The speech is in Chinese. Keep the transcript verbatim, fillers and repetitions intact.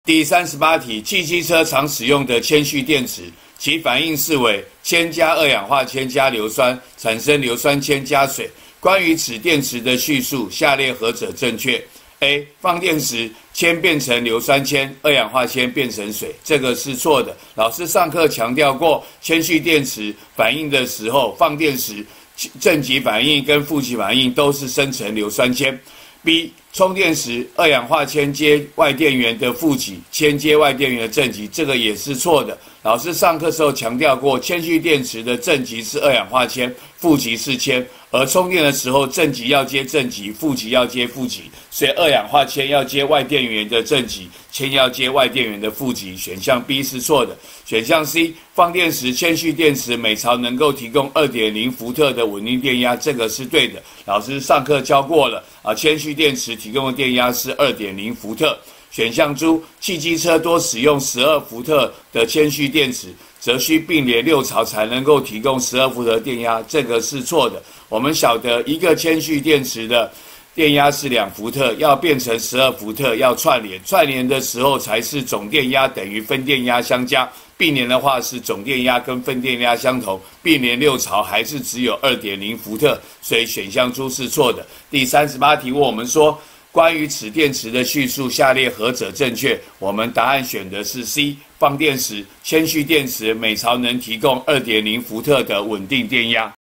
第三十八题，汽机车常使用的铅蓄电池，其反应式为铅加二氧化铅加硫酸，产生硫酸铅加水。关于此电池的叙述，下列何者正确 ？A. 放电时，铅变成硫酸铅，二氧化铅变成水，这个是错的。老师上课强调过，铅蓄电池反应的时候，放电时正极反应跟负极反应都是生成硫酸铅。B. 充电时，二氧化铅接外电源的负极，铅接外电源的正极，这个也是错的。老师上课时候强调过，铅蓄电池的正极是二氧化铅，负极是铅，而充电的时候正极要接正极，负极要接负极，所以二氧化铅要接外电源的正极，铅要接外电源的负极。选项 B 是错的。选项 C. 放电时，铅蓄电池每槽能够提供 二点零 伏特的稳定电压，这个是对的。老师上课教过了啊，铅蓄电池提供的电压是 二点零 伏特。选项猪，汽机车多使用十二伏特的铅蓄电池，则需并联六槽才能够提供十二伏特电压，这个是错的。我们晓得一个铅蓄电池的电压是两伏特，要变成十二伏特要串联，串联的时候才是总电压等于分电压相加，并联的话是总电压跟分电压相同，并联六槽还是只有 二点零 伏特，所以选项猪是错的。第三十八题问我们说，关于此电池的叙述，下列何者正确？我们答案选的是 C。放电时，铅蓄电池每槽能提供 二点零 伏特的稳定电压。